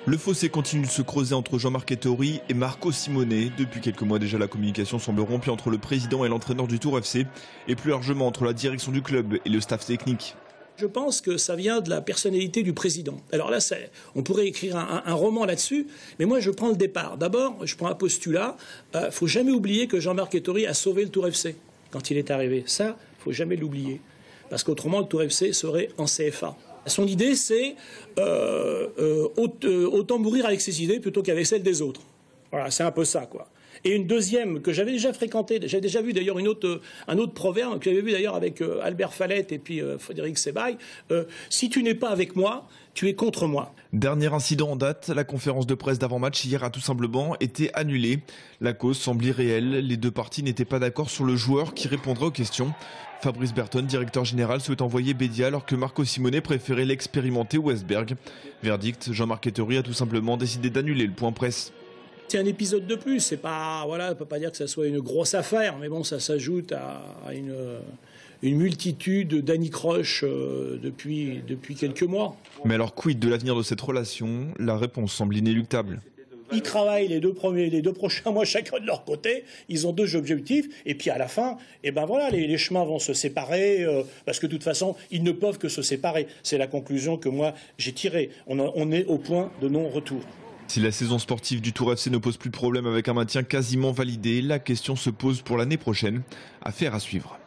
Le fossé continue de se creuser entre Jean-Marc Ettori et Marco Simone. Depuis quelques mois déjà, la communication semble rompue entre le président et l'entraîneur du Tour FC, et plus largement entre la direction du club et le staff technique. Je pense que ça vient de la personnalité du président. Alors là, on pourrait écrire un roman là-dessus, mais moi je prends le départ. D'abord, je prends un postulat. Faut jamais oublier que Jean-Marc Ettori a sauvé le Tour FC quand il est arrivé. Ça, faut jamais l'oublier, parce qu'autrement le Tour FC serait en CFA. Son idée, c'est autant mourir avec ses idées plutôt qu'avec celles des autres. Voilà, c'est un peu ça, quoi. Et une deuxième que j'avais déjà fréquentée, j'avais déjà vu d'ailleurs un autre proverbe que j'avais vu d'ailleurs avec Albert Fallette et puis Frédéric Sebaille, si tu n'es pas avec moi, tu es contre moi. Dernier incident en date, la conférence de presse d'avant-match hier a tout simplement été annulée. La cause semble irréelle, les deux parties n'étaient pas d'accord sur le joueur qui répondrait aux questions. Fabrice Berton, directeur général, souhaite envoyer Bédia alors que Marco Simone préférait l'expérimenter Westberg. Verdict, Jean-Marc Ettori a tout simplement décidé d'annuler le point presse. C'est un épisode de plus, c'est pas, voilà, on ne peut pas dire que ça soit une grosse affaire, mais bon, ça s'ajoute à une multitude d'anicroches depuis quelques mois. Mais alors quid de l'avenir de cette relation? La réponse semble inéluctable. Ils travaillent les deux prochains mois chacun de leur côté, ils ont deux objectifs, et puis à la fin, eh ben voilà, les chemins vont se séparer, parce que de toute façon, ils ne peuvent que se séparer. C'est la conclusion que moi j'ai tirée. On est au point de non-retour. Si la saison sportive du Tour FC ne pose plus de problème avec un maintien quasiment validé, la question se pose pour l'année prochaine. Affaire à suivre.